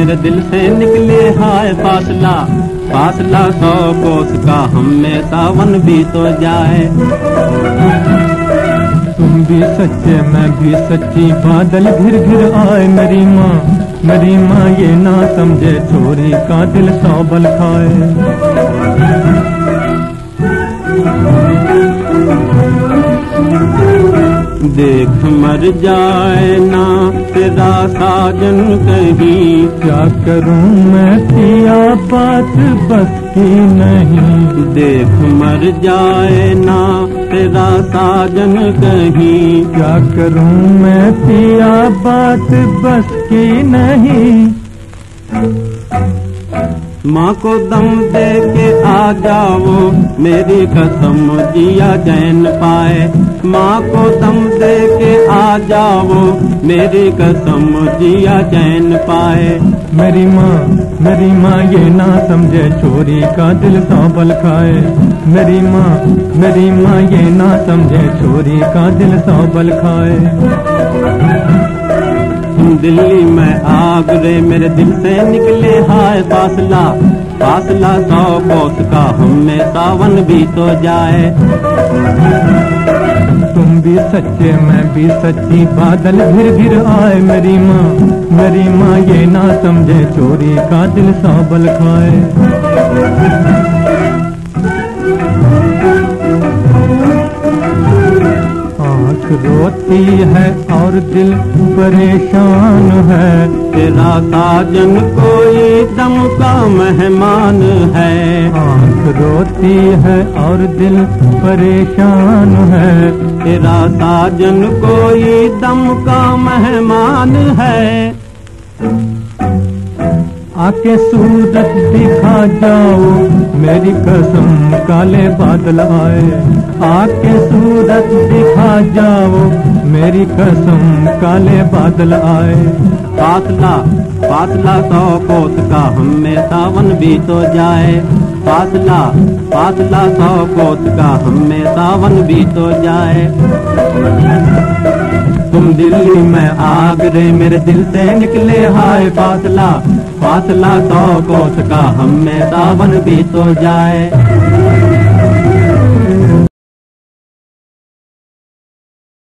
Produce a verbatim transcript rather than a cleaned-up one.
मेरे दिल से निकले हाय फासला, फासला सौ कोस का हम में सावन भी तो जाए। तुम भी सच्चे मैं भी सच्ची, बादल घिर घिर आए मेरी माँ, मेरी माँ ये ना समझे छोरी का दिल सौ बल खाए। देख मर जाए ना तेरा साजन कहीं, क्या करूं मैं पिया बात बस की नहीं। देख मर जाए ना तेरा साजन कहीं, क्या करूं मैं पिया बात बस की नहीं। माँ को दम दे के आ जाओ मेरी कसम जिया चैन पाए। माँ को दम दे के आ जाओ मेरी कसम जिया चैन पाए। मेरी माँ मेरी माँ ये ना समझे छोरी का दिल सौ बल खाए। मेरी माँ मेरी माँ ये ना समझे छोरी का दिल सौ बल खाए। दिल्ली में आगरे मेरे दिल से निकले हाय फासला, फासला सौ कोस का हम में सावन भी तो जाए। तुम भी सच्चे मैं भी सच्ची, बादल घिर घिर आए मेरी माँ, मेरी माँ ये ना समझे चोरी का दिल सौ बल खाए। रोती है और दिल परेशान है, तेरा साजन कोई दम का मेहमान है। आँख रोती है और दिल परेशान है, तेरा साजन कोई दम का मेहमान है। आके सूरत दिखा जाओ मेरी कसम काले बादल आए। आके सूरत दिखा जाओ मेरी कसम काले बादल आए। फासला फासला सौ कोस का हम में सावन भी तो जाए। फासला फासला सौ कोस का हम में सावन भी तो जाए। तुम दिल्ली में आगरे मेरे दिल से निकले हाय फासला, फासला सौ कोस का हम में सावन भी तो जाए।